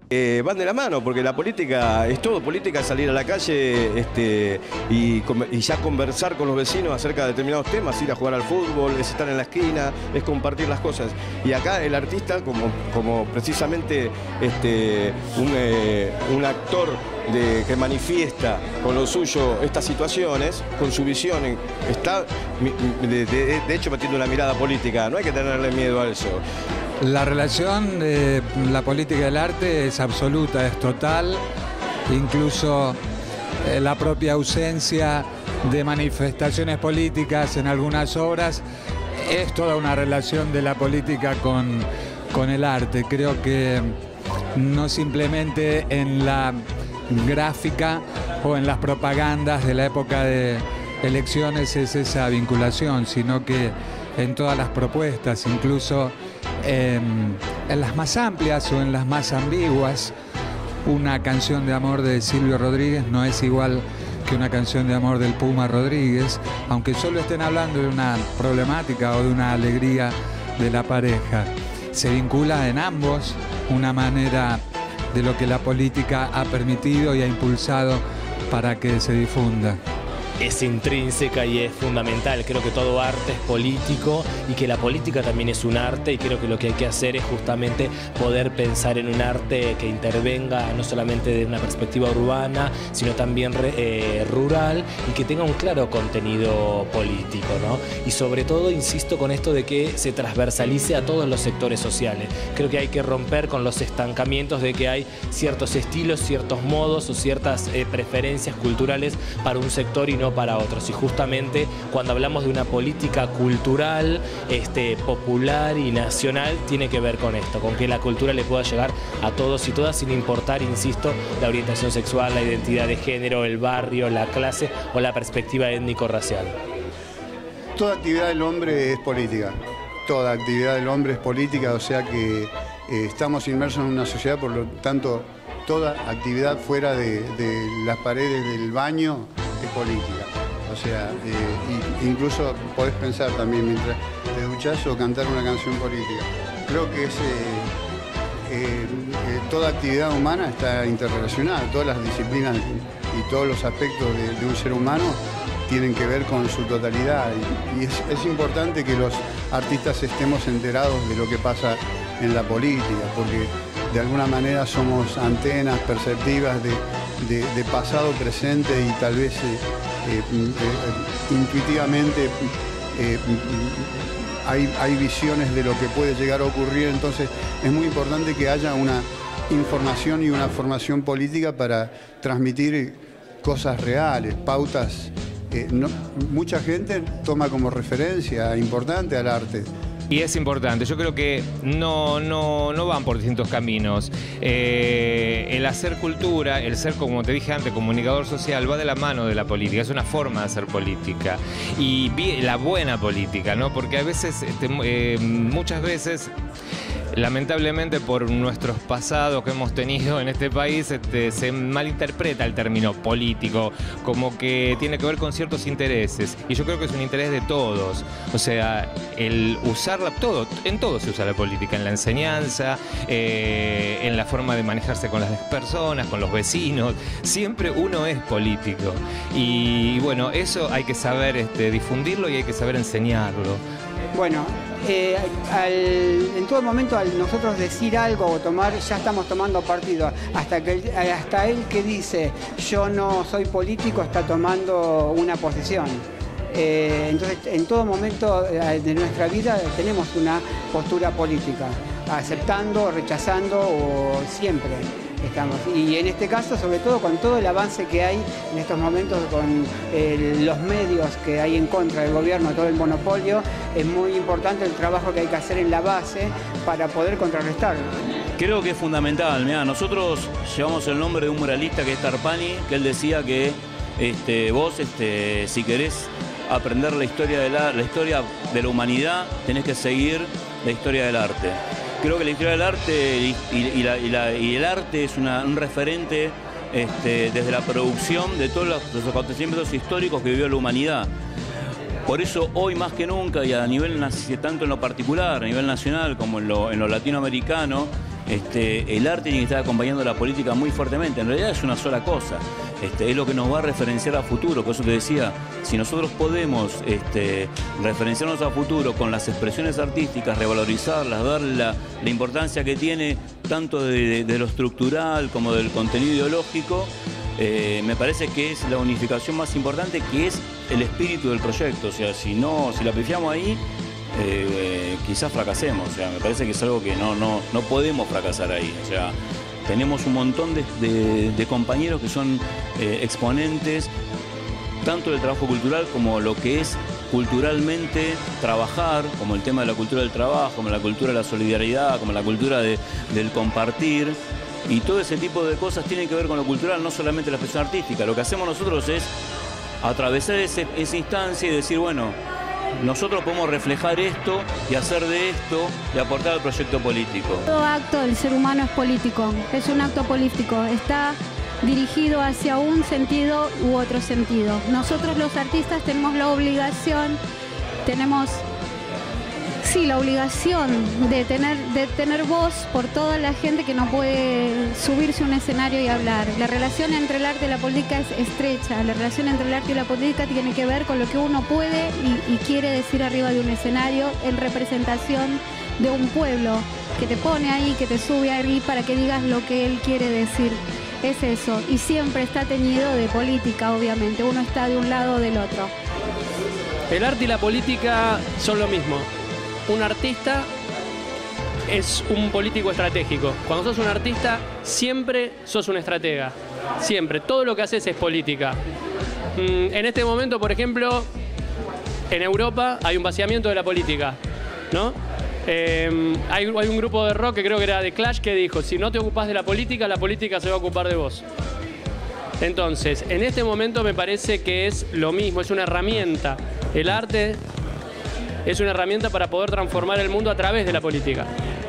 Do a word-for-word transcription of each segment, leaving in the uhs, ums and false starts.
Eh, van de la mano, porque la política es todo, política es salir a la calle este, y, y ya conversar con los vecinos acerca de determinados temas, ir a jugar al fútbol, es estar en la esquina, es compartir las cosas. Y acá el artista, como, como precisamente este, un, eh, un actor de, que manifiesta con lo suyo estas situaciones, con su visión, está de, de, de hecho metiendo una mirada política, no hay que tenerle miedo a eso. La relación de la política y el arte es absoluta, es total, incluso eh, la propia ausencia de manifestaciones políticas en algunas obras es toda una relación de la política con, con el arte. Creo que no simplemente en la gráfica o en las propagandas de la época de elecciones es esa vinculación, sino que en todas las propuestas, incluso eh, en las más amplias o en las más ambiguas. Una canción de amor de Silvio Rodríguez no es igual que una canción de amor del Puma Rodríguez, aunque solo estén hablando de una problemática o de una alegría de la pareja. Se vincula en ambos una manera de lo que la política ha permitido y ha impulsado para que se difunda. Es intrínseca y es fundamental. Creo que todo arte es político y que la política también es un arte, y creo que lo que hay que hacer es justamente poder pensar en un arte que intervenga no solamente de una perspectiva urbana, sino también eh, rural, y que tenga un claro contenido político, ¿no? Y sobre todo, insisto con esto de que se transversalice a todos los sectores sociales. Creo que hay que romper con los estancamientos de que hay ciertos estilos, ciertos modos o ciertas eh, preferencias culturales para un sector y no para otros. Y justamente cuando hablamos de una política cultural, este, popular y nacional, tiene que ver con esto, con que la cultura le pueda llegar a todos y todas, sin importar, insisto, la orientación sexual, la identidad de género, el barrio, la clase o la perspectiva étnico-racial. Toda actividad del hombre es política. Toda actividad del hombre es política, o sea que eh, estamos inmersos en una sociedad, por lo tanto, toda actividad fuera de, de las paredes del baño es política. O sea, eh, incluso podés pensar también mientras te duchás o cantar una canción política. Creo que es, eh, eh, eh, toda actividad humana está interrelacionada, todas las disciplinas y todos los aspectos de, de un ser humano tienen que ver con su totalidad. Y, y es, es importante que los artistas estemos enterados de lo que pasa en la política, porque de alguna manera somos antenas perceptivas de, de, de pasado, presente y tal vez eh, eh, eh, intuitivamente eh, hay, hay visiones de lo que puede llegar a ocurrir. Entonces es muy importante que haya una información y una formación política para transmitir cosas reales, pautas. Eh, no, mucha gente toma como referencia importante al arte. Y es importante, yo creo que no, no, no van por distintos caminos. Eh, el hacer cultura, el ser, como te dije antes, comunicador social, va de la mano de la política, es una forma de hacer política. Y la buena política, ¿no? Porque a veces, este, eh, muchas veces, lamentablemente por nuestros pasados que hemos tenido en este país, este, se malinterpreta el término político, como que tiene que ver con ciertos intereses. Y yo creo que es un interés de todos. O sea, el usarla, todo, en todo se usa la política, en la enseñanza, eh, en la forma de manejarse con las personas, con los vecinos. Siempre uno es político. Y bueno, eso hay que saber este, difundirlo y hay que saber enseñarlo. Bueno, eh, al, en todo momento al nosotros decir algo o tomar, ya estamos tomando partido. Hasta, que, hasta él que dice yo no soy político está tomando una posición. Eh, entonces, en todo momento de nuestra vida tenemos una postura política, aceptando, rechazando o siempre. Estamos. Y en este caso, sobre todo con todo el avance que hay en estos momentos, con eh, los medios que hay en contra del gobierno, todo el monopolio, es muy importante el trabajo que hay que hacer en la base para poder contrarrestarlo. Creo que es fundamental. Mirá, nosotros llevamos el nombre de un muralista que es Tarpani, que él decía que este, vos, este, si querés aprender la historia, de la, la historia de la humanidad, tenés que seguir la historia del arte. Creo que la historia del arte y, y, y, la, y, la, y el arte es una, un referente este, desde la producción de todos los, los acontecimientos históricos que vivió la humanidad. Por eso hoy más que nunca, y a nivel tanto en lo particular, a nivel nacional como en lo, en lo latinoamericano, este, el arte tiene que estar acompañando a la política muy fuertemente. En realidad es una sola cosa. Este, es lo que nos va a referenciar a futuro. Por eso te decía, si nosotros podemos este, referenciarnos a futuro con las expresiones artísticas, revalorizarlas, darle la, la importancia que tiene tanto de, de, de lo estructural como del contenido ideológico, eh, me parece que es la unificación más importante, que es el espíritu del proyecto. O sea, si no, si la pifiamos ahí, eh, eh, quizás fracasemos. O sea, me parece que es algo que no, no, no podemos fracasar ahí. O sea, tenemos un montón de, de, de compañeros que son eh, exponentes tanto del trabajo cultural como lo que es culturalmente trabajar, como el tema de la cultura del trabajo, como la cultura de la solidaridad, como la cultura de, del compartir. Y todo ese tipo de cosas tienen que ver con lo cultural, no solamente la expresión artística. Lo que hacemos nosotros es atravesar ese, esa instancia y decir, bueno, nosotros podemos reflejar esto y hacer de esto y aportar al proyecto político. Todo acto del ser humano es político, es un acto político, está dirigido hacia un sentido u otro sentido. Nosotros los artistas tenemos la obligación, tenemos, sí, la obligación de tener, de tener voz por toda la gente que no puede subirse a un escenario y hablar. La relación entre el arte y la política es estrecha, la relación entre el arte y la política tiene que ver con lo que uno puede y, y quiere decir arriba de un escenario en representación de un pueblo que te pone ahí, que te sube ahí para que digas lo que él quiere decir. Es eso, y siempre está teñido de política, obviamente. Uno está de un lado o del otro. El arte y la política son lo mismo. Un artista es un político estratégico. Cuando sos un artista, siempre sos un estratega. Siempre. Todo lo que haces es política. En este momento, por ejemplo, en Europa hay un vaciamiento de la política, ¿no? Eh, hay, hay un grupo de rock que creo que era The Clash que dijo, si no te ocupás de la política, la política se va a ocupar de vos. Entonces, en este momento me parece que es lo mismo, es una herramienta. El arte es una herramienta para poder transformar el mundo a través de la política.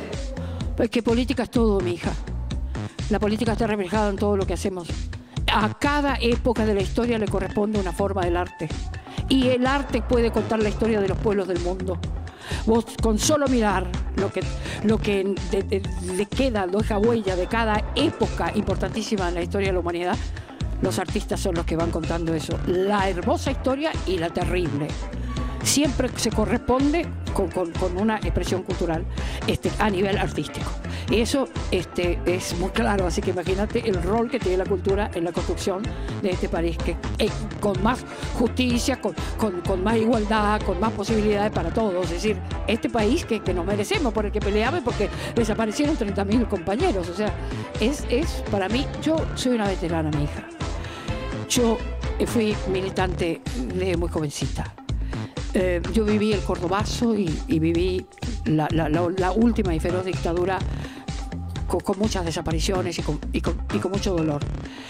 Pues que política es todo, mi hija. La política está reflejada en todo lo que hacemos. A cada época de la historia le corresponde una forma del arte. Y el arte puede contar la historia de los pueblos del mundo. Vos con solo mirar lo que, lo que de, de, de queda, deja huella de cada época importantísima en la historia de la humanidad, los artistas son los que van contando eso. La hermosa historia y la terrible. Siempre se corresponde con, con, con una expresión cultural este, a nivel artístico. Y eso este, es muy claro, así que imagínate el rol que tiene la cultura en la construcción de este país, que eh, con más justicia, con, con, con más igualdad, con más posibilidades para todos. Es decir, este país que, que nos merecemos, por el que peleamos, porque desaparecieron treinta mil compañeros. O sea, es, es para mí, yo soy una veterana, mi hija. Yo fui militante de muy jovencita. Eh, yo viví el Cordobazo y, y viví la, la, la, la última y feroz dictadura con, con muchas desapariciones y con, y, con, y con mucho dolor.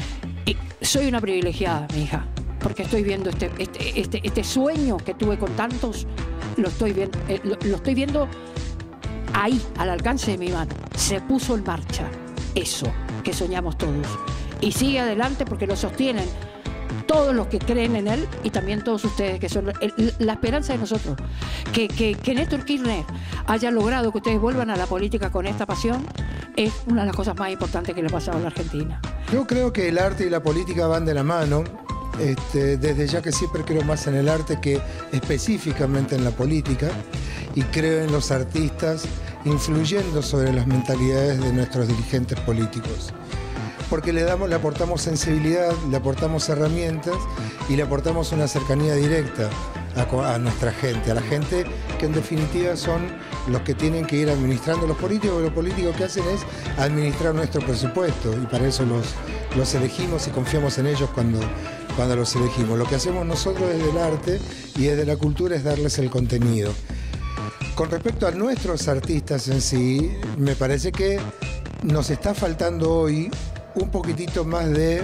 Y soy una privilegiada, mi hija, porque estoy viendo este, este, este, este sueño que tuve con tantos, lo estoy, viendo, eh, lo, lo estoy viendo ahí, al alcance de mi mano. Se puso en marcha eso que soñamos todos. Y sigue adelante porque lo sostienen todos los que creen en él y también todos ustedes, que son el, la esperanza de nosotros. Que, que, que Néstor Kirchner haya logrado que ustedes vuelvan a la política con esta pasión es una de las cosas más importantes que le ha pasado a la Argentina. Yo creo que el arte y la política van de la mano, este, desde ya que siempre creo más en el arte que específicamente en la política, y creo en los artistas influyendo sobre las mentalidades de nuestros dirigentes políticos. Porque le damos, le aportamos sensibilidad, le aportamos herramientas y le aportamos una cercanía directa a, a nuestra gente, a la gente que en definitiva son los que tienen que ir administrando los políticos. Los políticos que hacen es administrar nuestro presupuesto y para eso los, los elegimos y confiamos en ellos cuando, cuando los elegimos. Lo que hacemos nosotros desde el arte y desde la cultura es darles el contenido. Con respecto a nuestros artistas en sí, me parece que nos está faltando hoy un poquitito más de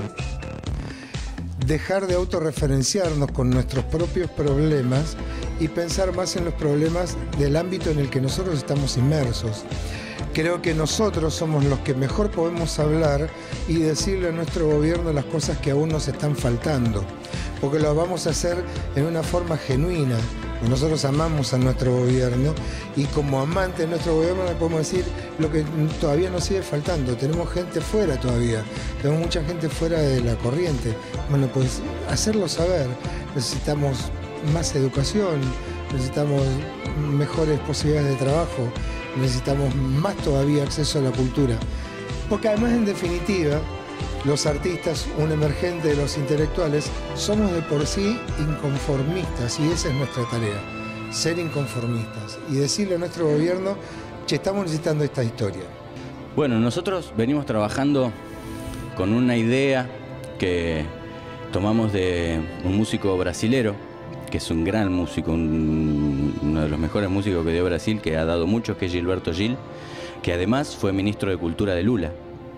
dejar de autorreferenciarnos con nuestros propios problemas y pensar más en los problemas del ámbito en el que nosotros estamos inmersos. Creo que nosotros somos los que mejor podemos hablar y decirle a nuestro gobierno las cosas que aún nos están faltando, porque lo vamos a hacer en una forma genuina, Y nosotros amamos a nuestro gobierno y como amantes de nuestro gobierno le podemos decir lo que todavía nos sigue faltando. Tenemos gente fuera todavía, tenemos mucha gente fuera de la corriente. Bueno, pues hacerlo saber. Necesitamos más educación, necesitamos mejores posibilidades de trabajo, necesitamos más todavía acceso a la cultura. Porque además, en definitiva, los artistas, un emergente de los intelectuales, somos de por sí inconformistas y esa es nuestra tarea, ser inconformistas y decirle a nuestro gobierno, che, estamos necesitando esta historia. Bueno, nosotros venimos trabajando con una idea que tomamos de un músico brasilero, que es un gran músico, un, uno de los mejores músicos que dio Brasil, que ha dado muchos, que es Gilberto Gil, que además fue ministro de Cultura de Lula.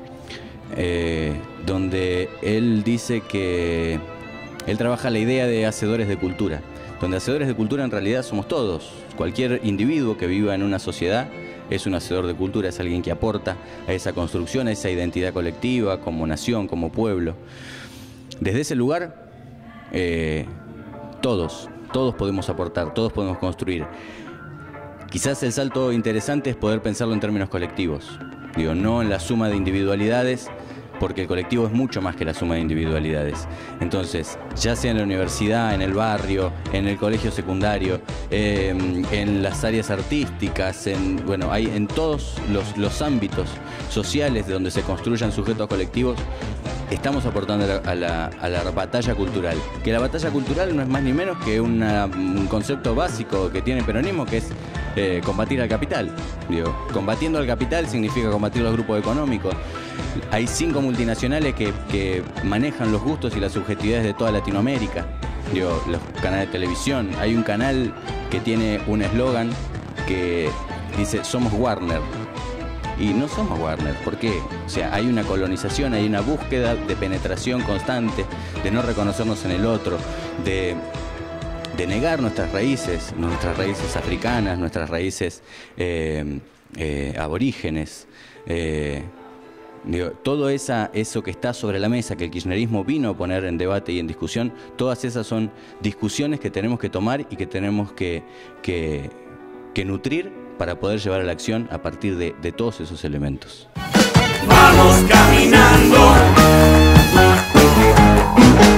Eh, donde él dice que él trabaja la idea de hacedores de cultura, donde hacedores de cultura en realidad somos todos. Cualquier individuo que viva en una sociedad es un hacedor de cultura, es alguien que aporta a esa construcción, a esa identidad colectiva, como nación, como pueblo. Desde ese lugar, eh, todos, todos podemos aportar, todos podemos construir. Quizás el salto interesante es poder pensarlo en términos colectivos. Digo, no en la suma de individualidades, porque el colectivo es mucho más que la suma de individualidades. Entonces, ya sea en la universidad, en el barrio, en el colegio secundario, eh, en las áreas artísticas, en, bueno, hay en todos los, los ámbitos sociales de donde se construyan sujetos colectivos, estamos aportando a la, a, la, a la batalla cultural. Que la batalla cultural no es más ni menos que una, un concepto básico que tiene el peronismo, que es eh, combatir al capital. Digo, combatiendo al capital significa combatir los grupos económicos. Hay cinco multinacionales que, que manejan los gustos y las subjetividades de toda Latinoamérica. Digo, los canales de televisión. Hay un canal que tiene un eslogan que dice "Somos Warner". Y no somos Warner, ¿por qué? O sea, hay una colonización, hay una búsqueda de penetración constante, de no reconocernos en el otro, de, de negar nuestras raíces, nuestras raíces africanas, nuestras raíces eh, eh, aborígenes. Eh, digo, todo esa, eso que está sobre la mesa, que el kirchnerismo vino a poner en debate y en discusión, todas esas son discusiones que tenemos que tomar y que tenemos que, que, que nutrir para poder llevar a la acción a partir de, de todos esos elementos. Vamos caminando.